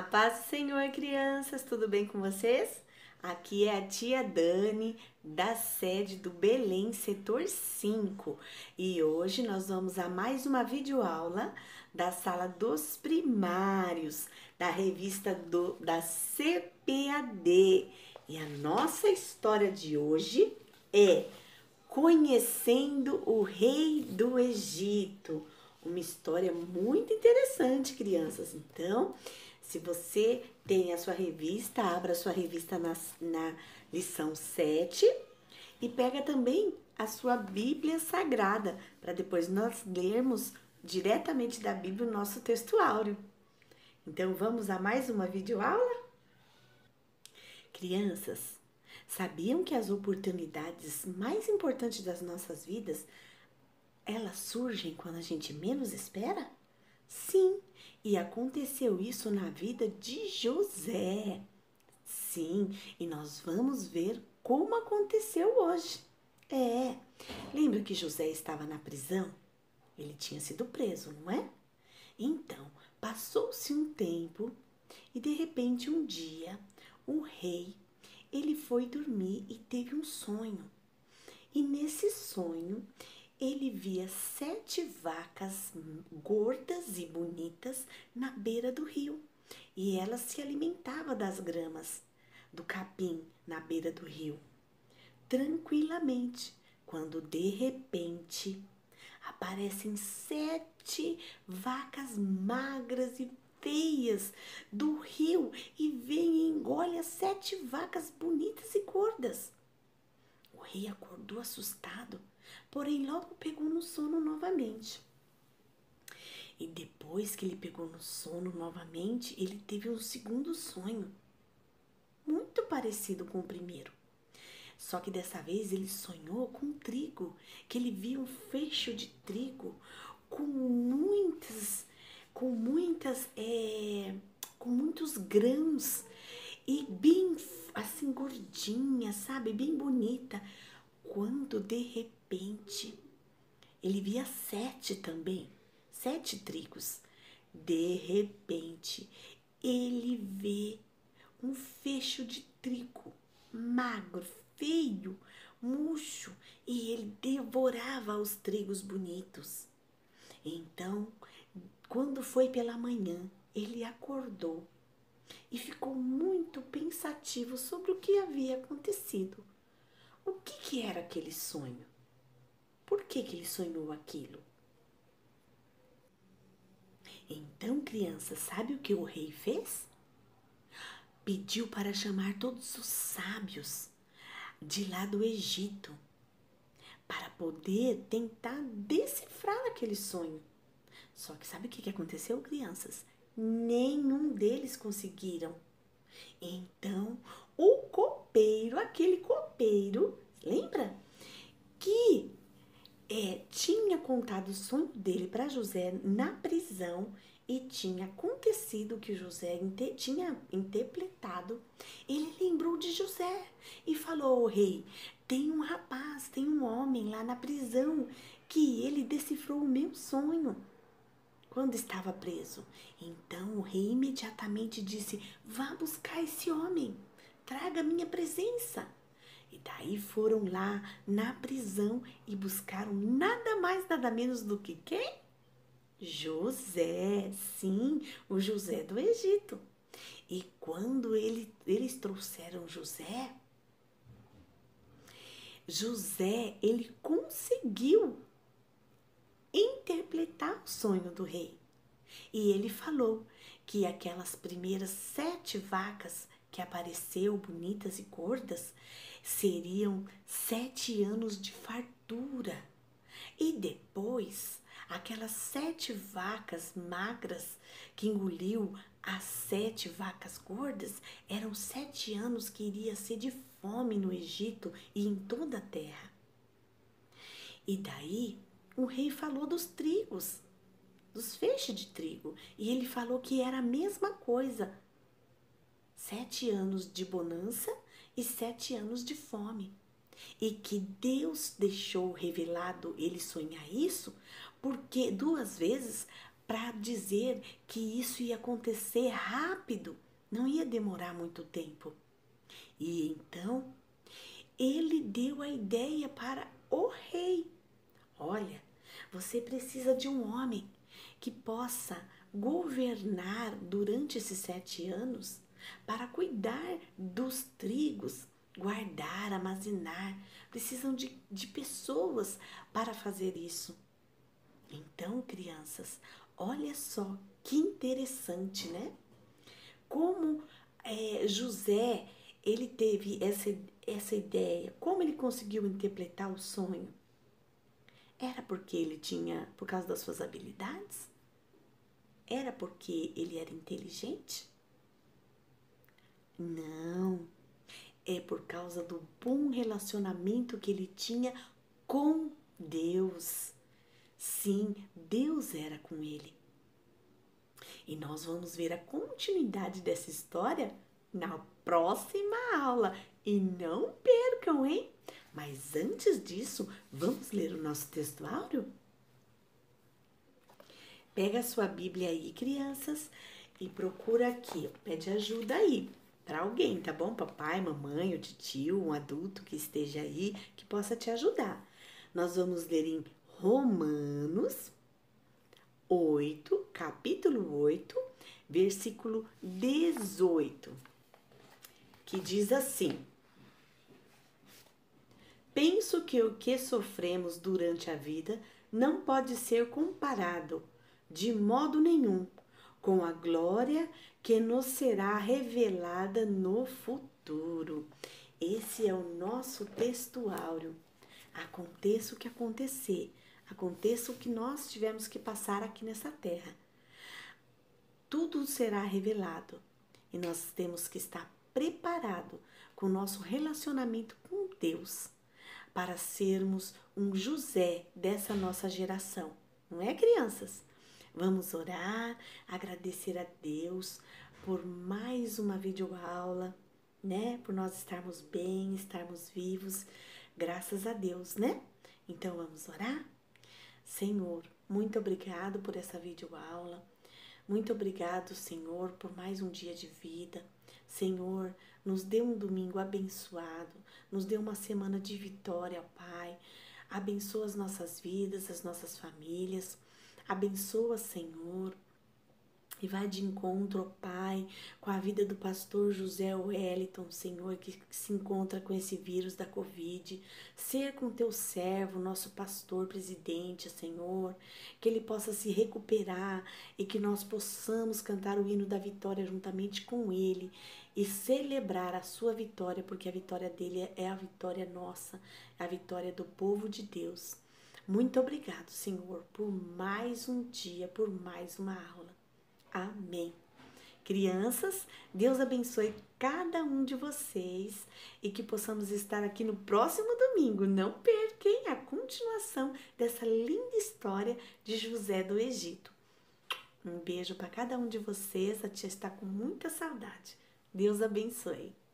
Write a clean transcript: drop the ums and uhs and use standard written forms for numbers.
Paz do Senhor, crianças, tudo bem com vocês? Aqui é a tia Dani, da sede do Belém, setor 5. E hoje nós vamos a mais uma videoaula da sala dos primários, da revista da CPAD. E a nossa história de hoje é Conhecendo o Rei do Egito. Uma história muito interessante, crianças. Então, se você tem a sua revista, abra a sua revista na lição 7 e pega também a sua Bíblia Sagrada, para depois nós lermos diretamente da Bíblia o nosso texto áureo. Então, vamos a mais uma videoaula? Crianças, sabiam que as oportunidades mais importantes das nossas vidas, elas surgem quando a gente menos espera? Sim, e aconteceu isso na vida de José. Sim, e nós vamos ver como aconteceu hoje. Lembra que José estava na prisão? Ele tinha sido preso, não é? Então, passou-se um tempo e de repente um dia, o rei, ele foi dormir e teve um sonho. E nesse sonho, ele via 7 vacas gordas e bonitas na beira do rio. E elas se alimentavam das gramas do capim na beira do rio, tranquilamente, quando de repente aparecem 7 vacas magras e feias do rio e vem e engole as 7 vacas bonitas e gordas. O rei acordou assustado, porém logo pegou no sono novamente. E depois que ele pegou no sono novamente, ele teve um segundo sonho, muito parecido com o primeiro. Só que dessa vez ele sonhou com trigo, que ele via um fecho de trigo com muitos grãos e bem assim gordinha, sabe, bem bonita. Quando de repente ele via 7 também, 7 trigos. De repente ele vê um fecho de trigo magro, feio, murcho, e ele devorava os trigos bonitos. Então, quando foi pela manhã, ele acordou e ficou muito pensativo sobre o que havia acontecido. O que era aquele sonho? Por que ele sonhou aquilo? Então, criança, sabe o que o rei fez? Pediu para chamar todos os sábios de lá do Egito para poder tentar decifrar aquele sonho. Só que sabe o que aconteceu, crianças? Nenhum deles conseguiram. Então, o copeiro, aquele copeiro, lembra? Que tinha contado o sonho dele para José na prisão e tinha acontecido o que José tinha interpretado. Ele lembrou de José e falou ao rei: tem um rapaz, tem um homem lá na prisão que ele decifrou o meu sonho quando estava preso. Então o rei imediatamente disse: vá buscar esse homem, traga a minha presença. E daí foram lá na prisão e buscaram nada mais, nada menos do que quem? José, sim, o José do Egito. E quando eles trouxeram José, ele conseguiu interpretar o sonho do rei. E ele falou que aquelas primeiras 7 vacas que apareceu bonitas e gordas seriam 7 anos de fartura. E depois, aquelas 7 vacas magras que engoliu as 7 vacas gordas eram 7 anos que iria ser de fome no Egito e em toda a terra. E daí, o rei falou dos trigos, dos feixes de trigo, e ele falou que era a mesma coisa. 7 anos de bonança e 7 anos de fome. E que Deus deixou revelado ele sonhar isso, porque 2 vezes, para dizer que isso ia acontecer rápido, não ia demorar muito tempo. E então ele deu a ideia para o rei. Olha, você precisa de um homem que possa governar durante esses 7 anos para cuidar dos trigos, guardar, armazenar. Precisam de pessoas para fazer isso. Então, crianças, olha só que interessante, né? Como José, ele teve essa ideia, como ele conseguiu interpretar o sonho? Era porque ele tinha, por causa das suas habilidades? Era porque ele era inteligente? Não, é por causa do bom relacionamento que ele tinha com Deus. Sim, Deus era com ele. E nós vamos ver a continuidade dessa história na próxima aula. E não percam, hein? Mas antes disso, vamos ler o nosso texto áureo? Pega a sua Bíblia aí, crianças, e procura aqui. Pede ajuda aí para alguém, tá bom? Papai, mamãe, o tio, um adulto que esteja aí, que possa te ajudar. Nós vamos ler em Romanos 8, capítulo 8, versículo 18, que diz assim: penso que o que sofremos durante a vida não pode ser comparado, de modo nenhum, com a glória que nos será revelada no futuro. Esse é o nosso texto áureo. Aconteça o que acontecer, aconteça o que nós tivemos que passar aqui nessa terra, tudo será revelado e nós temos que estar preparado com o nosso relacionamento com Deus para sermos um José dessa nossa geração, não é, crianças? Vamos orar, agradecer a Deus por mais uma videoaula, né? Por nós estarmos bem, estarmos vivos, graças a Deus, né? Então vamos orar? Senhor, muito obrigado por essa videoaula. Muito obrigado, Senhor, por mais um dia de vida. Senhor, nos dê um domingo abençoado, nos dê uma semana de vitória, Pai. Abençoa as nossas vidas, as nossas famílias. Abençoa, Senhor, e vai de encontro, ó Pai, com a vida do pastor José Wellington, Senhor, que se encontra com esse vírus da Covid. Ser com teu servo, nosso pastor presidente, Senhor, que ele possa se recuperar e que nós possamos cantar o hino da vitória juntamente com ele e celebrar a sua vitória, porque a vitória dele é a vitória nossa, é a vitória do povo de Deus. Muito obrigado, Senhor, por mais um dia, por mais uma aula. Amém. Crianças, Deus abençoe cada um de vocês e que possamos estar aqui no próximo domingo. Não percam a continuação dessa linda história de José do Egito. Um beijo para cada um de vocês. A tia está com muita saudade. Deus abençoe.